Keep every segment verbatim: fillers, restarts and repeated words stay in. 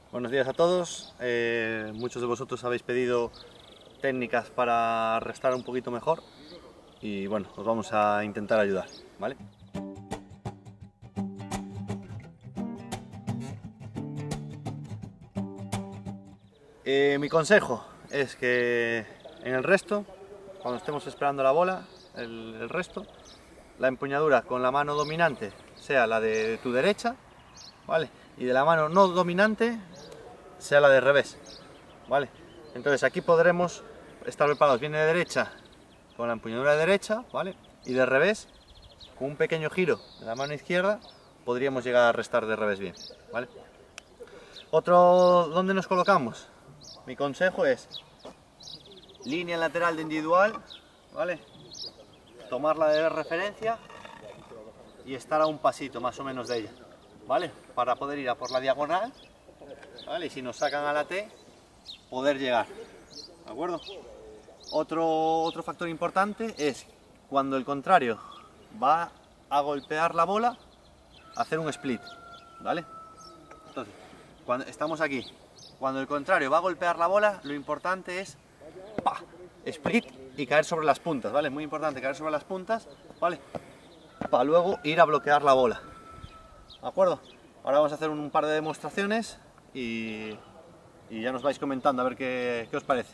Buenos días a todos. Eh, muchos de vosotros habéis pedido técnicas para restar un poquito mejor y bueno, os vamos a intentar ayudar, ¿vale? Eh, mi consejo es que en el resto, cuando estemos esperando la bola, el, el resto, la empuñadura con la mano dominante sea la de tu derecha, ¿vale? Y de la mano no dominante sea la de revés, ¿vale? Entonces aquí podremos estar preparados bien de derecha con la empuñadura de derecha, ¿vale? Y de revés, con un pequeño giro de la mano izquierda, podríamos llegar a restar de revés bien, ¿vale? Otro, ¿dónde nos colocamos? Mi consejo es línea lateral de individual, ¿vale? Tomarla de referencia y estar a un pasito más o menos de ella, ¿vale? Para poder ir a por la diagonal, ¿vale? Y si nos sacan a la T, poder llegar, ¿de acuerdo? Otro, otro factor importante es cuando el contrario va a golpear la bola, hacer un split, ¿vale? Entonces, cuando estamos aquí, cuando el contrario va a golpear la bola, lo importante es ¡pa! Split y caer sobre las puntas, ¿vale? Muy importante caer sobre las puntas, ¿vale? Para luego ir a bloquear la bola, ¿de acuerdo? Ahora vamos a hacer un par de demostraciones y, y ya nos vais comentando a ver qué, qué os parece.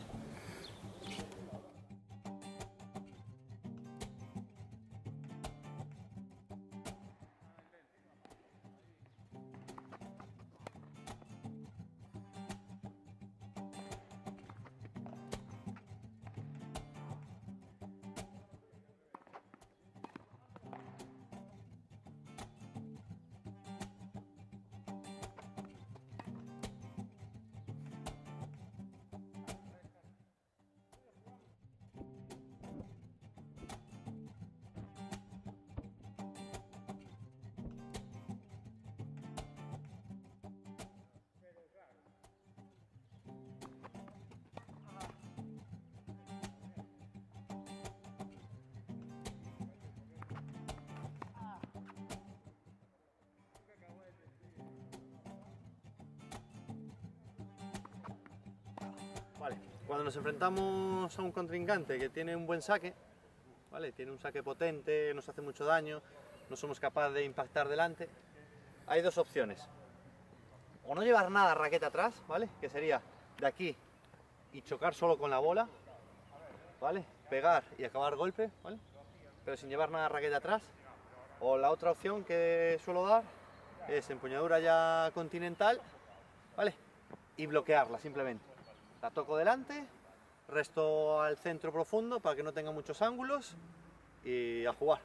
Vale, cuando nos enfrentamos a un contrincante que tiene un buen saque, ¿vale? Tiene un saque potente, nos hace mucho daño, no somos capaces de impactar delante, hay dos opciones. O no llevar nada raqueta atrás, ¿vale? Que sería de aquí y chocar solo con la bola, ¿vale? Pegar y acabar golpe, ¿vale? Pero sin llevar nada raqueta atrás. O la otra opción que suelo dar es empuñadura ya continental, ¿vale? Y bloquearla simplemente. La toco delante, resto al centro profundo para que no tenga muchos ángulos y a jugar.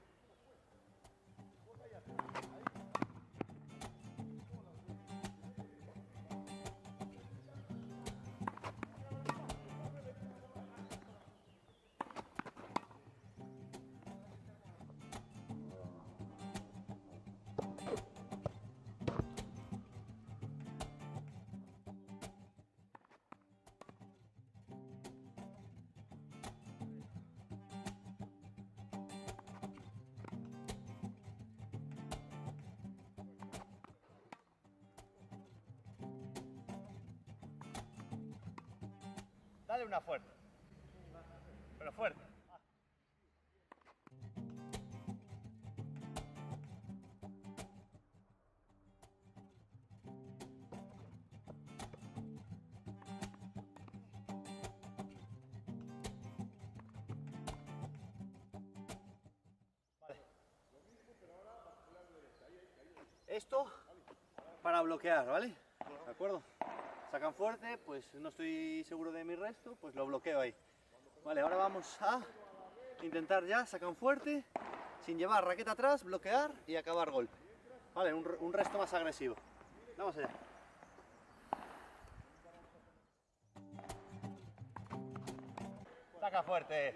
Dale una fuerte, pero fuerte. Vale. Esto para bloquear, ¿vale? ¿De acuerdo? Sacan fuerte, pues no estoy seguro de mi resto, pues lo bloqueo ahí. Vale, ahora vamos a intentar ya, sacan fuerte, sin llevar raqueta atrás, bloquear y acabar golpe. Vale, un, un resto más agresivo. Vamos allá. Saca fuerte.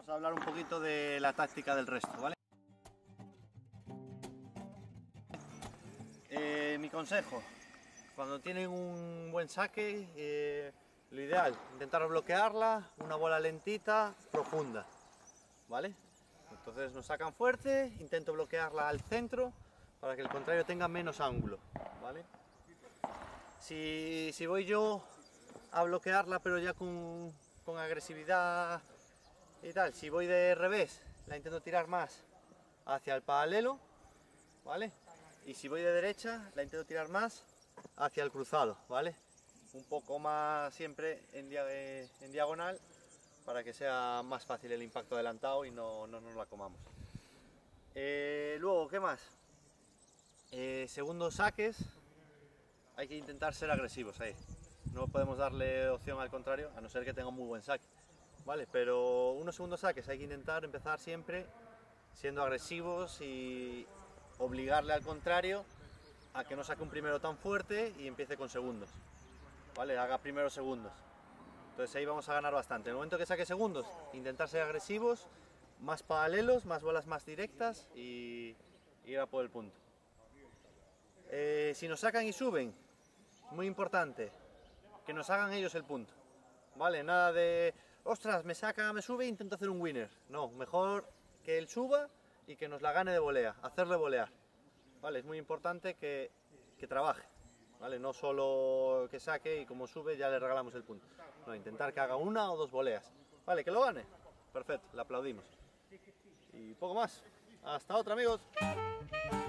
Vamos a hablar un poquito de la táctica del resto, ¿vale? Eh, mi consejo, cuando tienen un buen saque, eh, lo ideal, intentar bloquearla, una bola lentita, profunda, ¿vale? Entonces nos sacan fuerte, intento bloquearla al centro para que el contrario tenga menos ángulo, ¿vale? Si, si voy yo a bloquearla pero ya con, con agresividad y tal, si voy de revés, la intento tirar más hacia el paralelo, ¿vale? Y si voy de derecha, la intento tirar más hacia el cruzado, ¿vale? Un poco más siempre en, dia en diagonal para que sea más fácil el impacto adelantado y no, no nos la comamos. Eh, luego, ¿qué más? Eh, segundos saques, hay que intentar ser agresivos ahí. No podemos darle opción al contrario, a no ser que tenga un muy buen saque, ¿vale? Pero unos segundos saques hay que intentar empezar siempre siendo agresivos y obligarle al contrario a que no saque un primero tan fuerte y empiece con segundos, ¿vale? Haga primero segundos. Entonces ahí vamos a ganar bastante. En el momento que saque segundos, intentar ser agresivos, más paralelos, más bolas más directas y ir a por el punto. Eh, si nos sacan y suben, muy importante, que nos hagan ellos el punto, ¿vale? Nada de, ostras, me saca, me sube e intento hacer un winner. No, mejor que él suba y que nos la gane de volea, hacerle volear, ¿vale? Es muy importante que, que trabaje, ¿vale? No solo que saque y como sube ya le regalamos el punto. No, intentar que haga una o dos voleas, ¿vale? Que lo gane, perfecto, le aplaudimos. Y poco más. Hasta otra, amigos.